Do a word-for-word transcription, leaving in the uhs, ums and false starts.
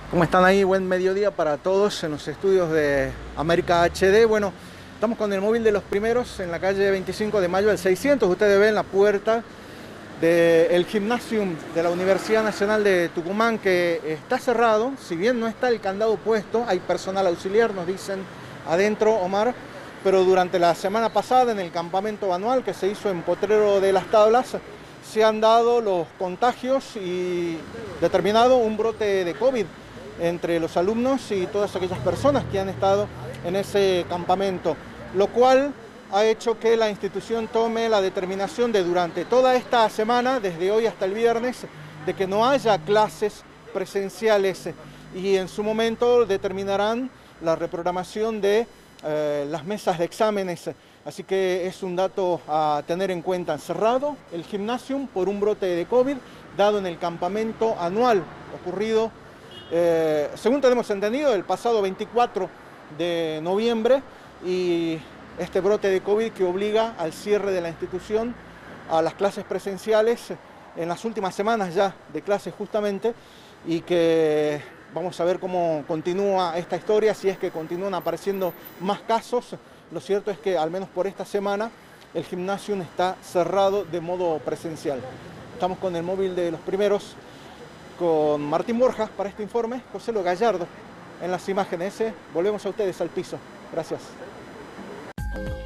¿Cómo están ahí? Buen mediodía para todos en los estudios de América H D. Bueno, estamos con el móvil de los primeros en la calle veinticinco de mayo del seiscientos. Ustedes ven la puerta del gimnasium de la Universidad Nacional de Tucumán, que está cerrado. Si bien no está el candado puesto, hay personal auxiliar, nos dicen adentro, Omar, pero durante la semana pasada en el campamento anual que se hizo en Potrero de las Tablas se han dado los contagios y determinado un brote de COVID entre los alumnos y todas aquellas personas que han estado en ese campamento, lo cual ha hecho que la institución tome la determinación de durante toda esta semana, desde hoy hasta el viernes, de que no haya clases presenciales y en su momento determinarán la reprogramación de eh, las mesas de exámenes. Así que es un dato a tener en cuenta. Cerrado el gimnasio por un brote de COVID dado en el campamento anual ocurrido, eh, según tenemos entendido, el pasado veinticuatro de noviembre, y este brote de COVID que obliga al cierre de la institución, a las clases presenciales en las últimas semanas ya de clases justamente, y que vamos a ver cómo continúa esta historia, si es que continúan apareciendo más casos. Lo cierto es que al menos por esta semana el gimnasio está cerrado de modo presencial. Estamos con el móvil de los primeros, con Martín Borja para este informe, José Lo Gallardo en las imágenes. Volvemos a ustedes al piso. Gracias.